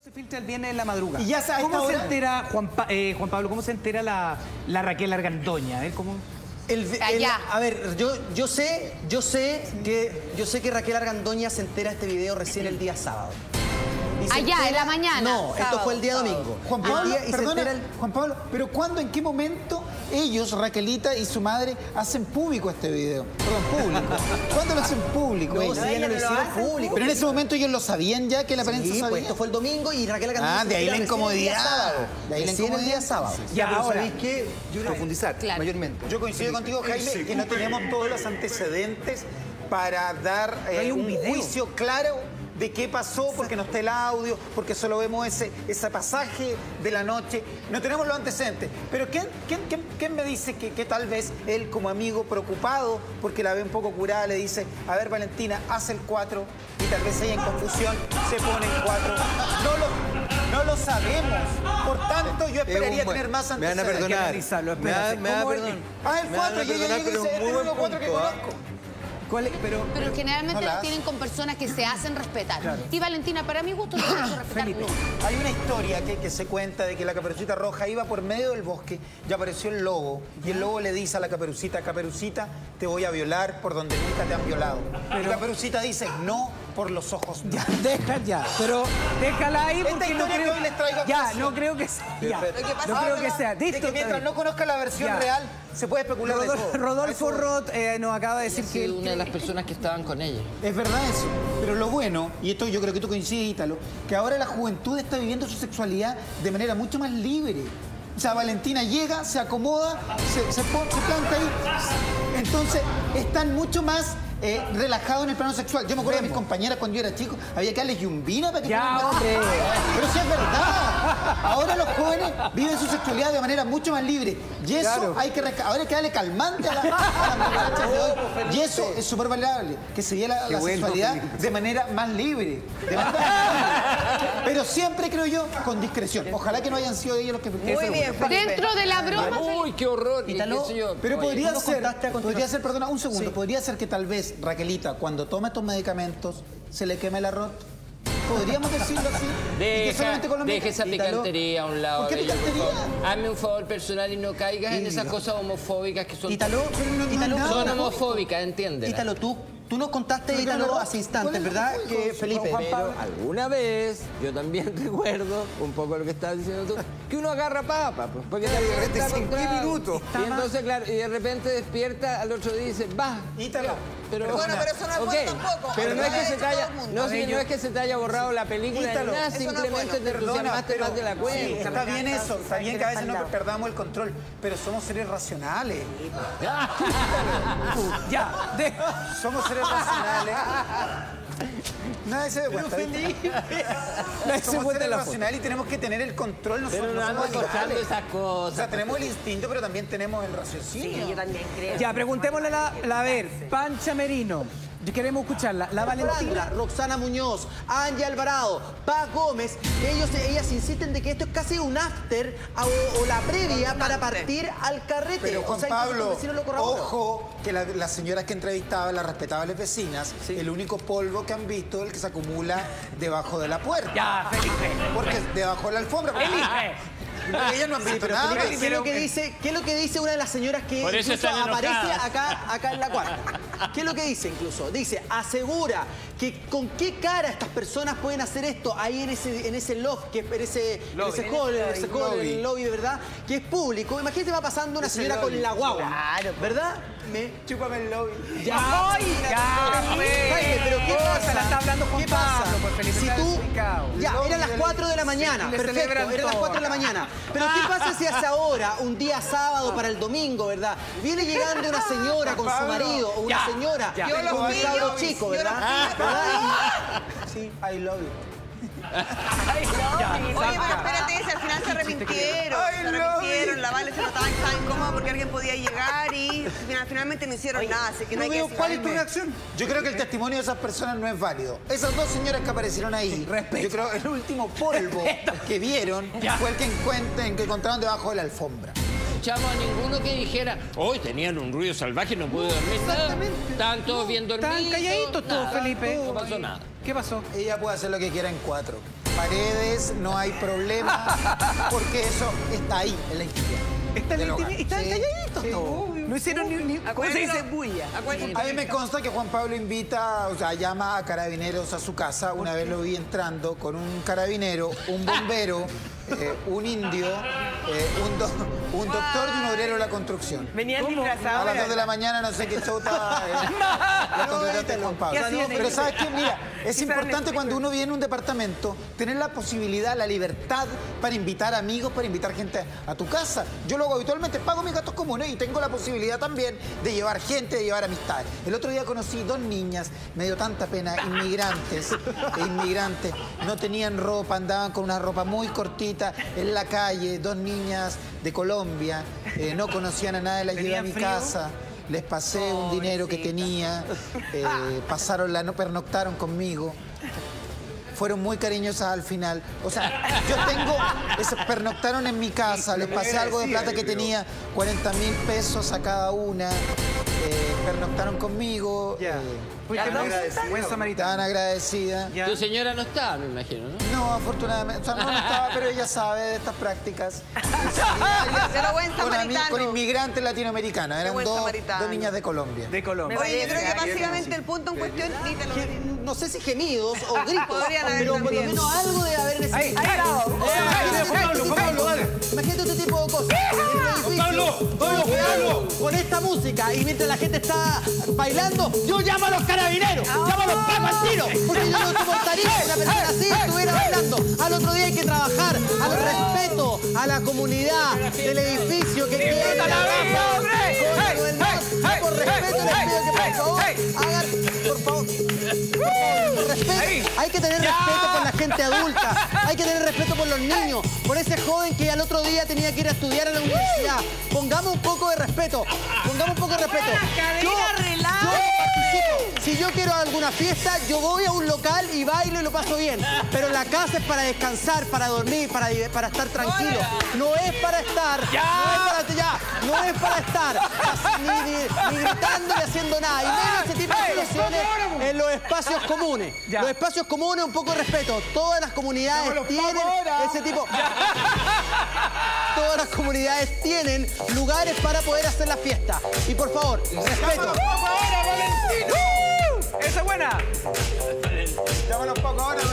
Se filtra el viernes en la madrugada. ¿Y ya sabes ¿Cómo se ahora? entera, Juan Pablo, cómo se entera la Raquel Argandoña? A ver, ¿cómo? A ver, yo sé que Raquel Argandoña se entera de este video recién el día sábado. Allá, en la mañana. No, sábado, esto fue el día domingo. Juan Pablo, Juan Pablo, pero ¿cuándo, en qué momento ellos, Raquelita y su madre, hacen público este video? Perdón, público. ¿Cuándo lo hacen público? No, ellos? si ellos lo hicieron público. Pero en ese momento ellos lo sabían ya, que la prensa Sí, sabía. pues esto fue el domingo y Raquel Argandoña de ahí la incomodidad. De ahí recién el día sábado. Ya, pero ahora, ¿sabéis qué? Yo profundizar, mayormente. Yo coincido contigo, Jaime, que no tenemos todos los antecedentes para dar un juicio claro de qué pasó, porque no está el audio, porque solo vemos ese pasaje de la noche. No tenemos los antecedentes. Pero ¿quién me dice que tal vez él, como amigo preocupado, porque la ve un poco curada, le dice, a ver, Valentina, haz el 4, y tal vez ella en confusión se pone en 4. No lo sabemos. Por tanto, yo esperaría tener más antecedentes. Me van a perdonar. Me van a perdonar. Haz el 4 y ella dice, este es el único 4 que conozco. Pero generalmente lo tienen con personas que se hacen respetar. Claro. Y Valentina, para mi gusto, no se hace respetar nunca. Hay una historia que se cuenta de que la Caperucita Roja iba por medio del bosque y apareció el lobo. Y el lobo le dice a la Caperucita, Caperucita, te voy a violar por donde nunca te han violado. Y Caperucita dice, no, por los ojos. Ya, pero déjala ahí porque no creo que hoy les traigo no creo que sea. No creo que sea. De que mientras no conozca la versión real, se puede especular de todo. Rodolfo Roth nos acaba de decir que una de las personas que estaban con ella. Es verdad eso. Pero lo bueno, y esto yo creo que tú coincides, Ítalo, que ahora la juventud está viviendo su sexualidad de manera mucho más libre. O sea, Valentina llega, se acomoda, se planta ahí. Entonces, están mucho más relajados en el plano sexual. Yo me acuerdo de mis compañeras cuando yo era chico, había que darles yumbina para que hombre. Pero sí es verdad. Ahora los jóvenes viven su sexualidad de manera mucho más libre. Y eso hay que ahora hay que darle calmante a las muchachas de hoy. Y eso es súper valorable, que se viva la sexualidad de manera más libre. Pero siempre, creo yo, con discreción. Ojalá que no hayan sido ellos los que... Muy bien, dentro de la broma... Uy, qué horror. Pero podría ser, perdona, un segundo, podría ser que tal vez Raquelita, cuando toma estos medicamentos, se le queme el arroz. ¿Podríamos decirlo así? Deja esa picantería a un lado. ¿Por qué picantería? Hazme un favor personal y no caigas en esas cosas homofóbicas que son... Ítalo, son homofóbicas, ¿entiendes? Ítalo, tú nos contaste, Ítalo, hace instantes, ¿verdad? Que Felipe... Pero alguna vez, yo también recuerdo, un poco lo que estabas diciendo tú, que uno agarra papa, pues, porque de repente 5 minutos. Y entonces, claro, y de repente despierta, al otro día y dice, va. Ítalo. Pero bueno, pero eso no es bueno tampoco. Pero no es que se te haya, no es que se te haya borrado la película ni nada, simplemente te entusiasmaste más de la cuenta. Sí, está bien eso, está bien que a veces no perdamos el control, pero somos seres racionales. Somos seres racionales. Nadie se da cuenta. Somos seres racionales y tenemos que tener el control. Nosotros no somos esas cosas. O sea, tenemos el instinto, pero también tenemos el raciocinio. Sí, yo también creo. Ya, preguntémosle a ver, Pancha Merino. Queremos escucharla. La Valentina. Roxana Muñoz, Angie Alvarado, Paz Gómez, ellas insisten de que esto es casi un after o la previa para partir al carrete. Pero Juan Pablo, lo corroboran. ojo, que las señoras que entrevistaban, las respetables vecinas, el único polvo que han visto es el que se acumula debajo de la puerta. Ya, Felipe. Porque debajo de la alfombra. Felipe. Ellas no han visto nada. ¿Qué es lo que dice una de las señoras que incluso aparece acá en la cuarta? ¿Qué es lo que dice incluso? Dice, asegura que con qué cara estas personas pueden hacer esto ahí en ese loft, en ese hall, en el lobby, ¿verdad? Que es público. Imagínate, va pasando una señora con la guagua. Claro, ¿verdad? Chúpame el lobby. Jaime, pero ¿qué pasa? La está hablando Juan Pablo, pues Felipe. Si tú... Ya, eran las 4 de la mañana. Perfecto, eran las 4 de la mañana. Pero ¿qué pasa si hace ahora, un día sábado para el domingo, ¿verdad? Viene llegando una señora con su marido o una señora con un cabro chico, ¿verdad? Sí, I love you. Oye, pero espérate, si al final se arrepintieron, la Vale se notaba que estaba incómoda porque alguien podía llegar y finalmente no hicieron nada, así que no hay que decir. ¿Cuál es tu reacción? Yo creo que el testimonio de esas personas no es válido. Esas dos señoras que aparecieron ahí, yo creo que el último polvo que vieron fue el que encontraron debajo de la alfombra. Escuchamos a ninguno que dijera, hoy tenían un ruido salvaje, no pude dormir. Exactamente. Estaban todos bien dormidos. Estaban calladitos todos, Felipe. No pasó nada. ¿Qué pasó? Ella puede hacer lo que quiera en 4. paredes, no hay problema, porque eso está ahí, en la intimidad. Están calladitos todos. No hicieron ni ¿cómo se dice? Bulla. A mí me consta que Juan Pablo invita, o sea, llama a carabineros a su casa. Una vez lo vi entrando con un carabinero, un bombero, un indio, un doctor y un obrero de la construcción. Venían disfrazados. A las 2 de la mañana no sé qué show estaba la contratante de Juan Pablo. Pero ¿sabes qué? Mira, es importante cuando uno viene a un departamento tener la posibilidad, la libertad para invitar amigos, para invitar gente a tu casa. Yo lo hago habitualmente, pago mis gastos comunes y tengo la posibilidad también de llevar gente, de llevar amistades. El otro día conocí 2 niñas, me dio tanta pena, inmigrantes, no tenían ropa, andaban con una ropa muy cortita en la calle, 2 niñas de Colombia, no conocían a nadie, las llevé a mi casa. Les pasé un dinero que tenía, pernoctaron conmigo. Fueron muy cariñosas al final. O sea, pernoctaron en mi casa, les pasé algo de plata que tenía, 40.000 pesos a cada una. Pernoctaron conmigo. Buen samaritano. Estaban agradecidas. Tu señora no estaba, me imagino, ¿no? No, afortunadamente. O sea, no estaba, pero ella sabe de estas prácticas. Pero buen samaritano. Con inmigrantes latinoamericanos. Eran dos niñas de Colombia. De Colombia. Oye, yo creo que básicamente el punto en cuestión... No sé si gemidos o gritos, Podrían haber pero por lo también. menos algo debe haber necesitado. Imagínate este tipo de cosas. Pablo, con esta música y mientras la gente está bailando, yo llamo a los carabineros, llamo a los pacos al tiro, porque yo no soportaría que una persona así estuviera bailando. Al otro día hay que trabajar, al respeto a la comunidad del edificio que tiene la por respeto les pido que por favor hagan, por favor, respeto. Hay que tener respeto por la gente adulta, hay que tener respeto por los niños, por ese joven que al otro día tenía que ir a estudiar a la universidad. Pongamos un poco de respeto, pongamos un poco de respeto. Yo participo. Si yo quiero alguna fiesta, yo voy a un local y bailo y lo paso bien. Pero la casa es para descansar, para dormir, para estar tranquilo. No es para estar, no es para estar ni gritando ni haciendo nada. Y menos ese tipo de situaciones en los espacios comunes. Los espacios comunes, un poco de respeto. Todas las comunidades tienen ese tipo... Todas las comunidades tienen lugares para poder hacer la fiesta. Y por favor, respeto. ¡Esa es buena! Llámalo un poco ahora,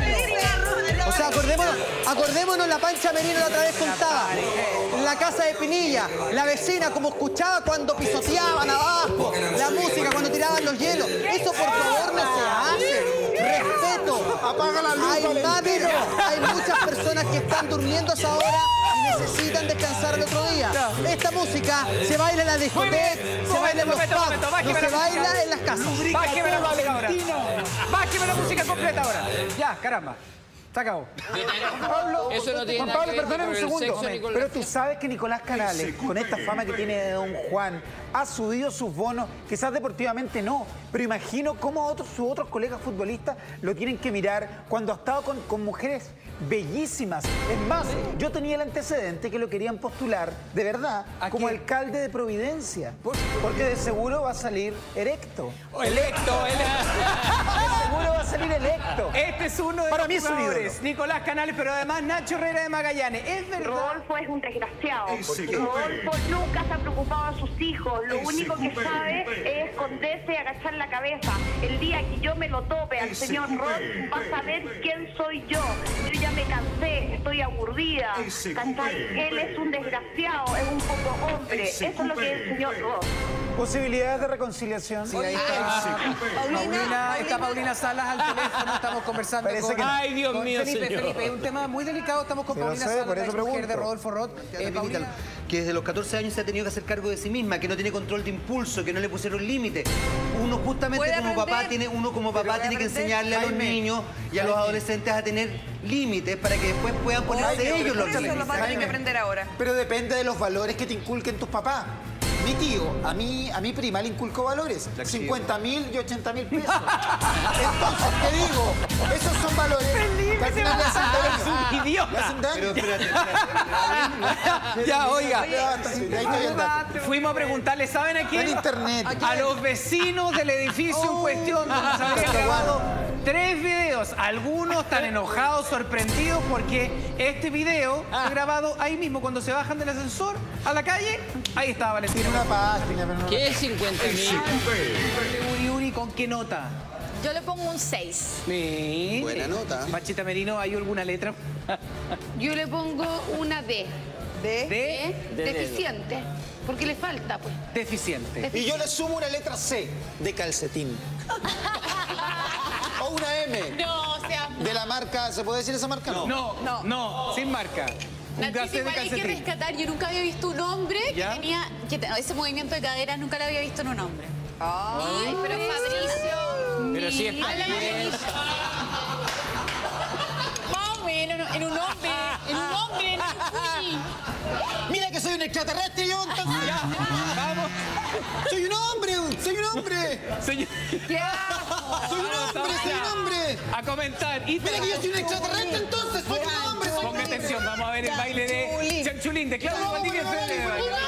O sea, acordémonos la Pancha Merino la otra vez contaba. La casa de Pinilla, la vecina como escuchaba cuando pisoteaban abajo, la música cuando tiraban los hielos. Eso por favor no se hace. Respeto. Apaga la luz. Hay muchas personas que están durmiendo a esa hora y necesitan descansar el otro día. Esta música se baila en la discoteca, se baila en los pubs, no se baila en las casas. Bájeme la música ahora. Bájeme la música completa ahora. Ya, caramba. Se acabó. Eso no tiene Juan nada Pablo, que ver perdóname un con el segundo. sexo ni con Pero la tú sabes que Nicolás Canales, con esta fama que tiene de Don Juan, ha subido sus bonos, quizás deportivamente no, pero imagino cómo sus otros colegas futbolistas lo tienen que mirar cuando ha estado con mujeres bellísimas. Es más, yo tenía el antecedente que lo querían postular, de verdad, como alcalde de Providencia. Porque de seguro va a salir erecto. Electo. De seguro va a salir electo. Este es uno de Para los mí es un jugadores. ídolo. Nicolás Canales, pero además Nacho Herrera de Magallanes. Es verdad. Rodolfo es un desgraciado. Rodolfo nunca se ha preocupado a sus hijos. Lo único que sabe es esconderse y agachar la cabeza. El día que yo me lo tope al señor Rod, va a saber quién soy yo. Yo ya me cansé, estoy aburrida. ¿Cachai? Él es un desgraciado, es un poco hombre. Eso es lo que es el señor Rod. ¿Posibilidades de reconciliación? Sí, ahí está Paulina Salas al teléfono, estamos conversando con... Ay, Dios mío, Felipe, señor. Felipe, es un tema muy delicado, estamos con Sí, lo Paulina sé, Salas, por la eso mujer pregunto. de Rodolfo Roth. Paulina... Que desde los 14 años se ha tenido que hacer cargo de sí misma, que no tiene control de impulso, que no le pusieron límite. Uno justamente como papá tiene que enseñarle a los niños y a los adolescentes a tener límites para que después puedan ponerse ellos los Eso límites. lo tienen que aprender ahora. Pero depende de los valores que te inculquen tus papás. Mi tío, a mi prima le inculcó valores. 50.000 y 80.000 pesos. Entonces, te digo, esos son valores que al final le hacen daño. ¡Idiota! Le hacen daño. Pero espérate. Ya, oiga. Ahí te doy el dato. Fuimos a preguntarle, ¿saben a quién? En internet. A los vecinos del edificio en cuestión donde se había grabado 3 videos. Algunos están enojados, sorprendidos, porque este video fue grabado ahí mismo, cuando se bajan del ascensor a la calle. Ahí estaba Valentina. Tiene una página, pero no... ¿Qué es 50.000? Uri, ¿con qué nota? Yo le pongo un 6. Buena nota. Pachita Merino, ¿hay alguna letra? Yo le pongo una D. ¿De? Deficiente. Porque le falta, pues. Deficiente. Y yo le sumo una letra C, de calcetín. O una M. No, o sea... De la marca, ¿se puede decir esa marca? No, sin marca. Un Nacho, igual hay que rescatar. Yo nunca había visto un hombre que tenía... ese movimiento de caderas nunca lo había visto en un hombre. Ay, pero Fabricio... Pero si está bien. Más o menos, en un hombre, Mira que soy un extraterrestre yo, entonces. Vamos. Soy un hombre. Señor. Soy un hombre. A comentar. Y Mira que yo soy un extraterrestre, entonces soy un hombre. Ponga atención, vamos a ver el baile de Chanchulín, de Claudio Valdivia.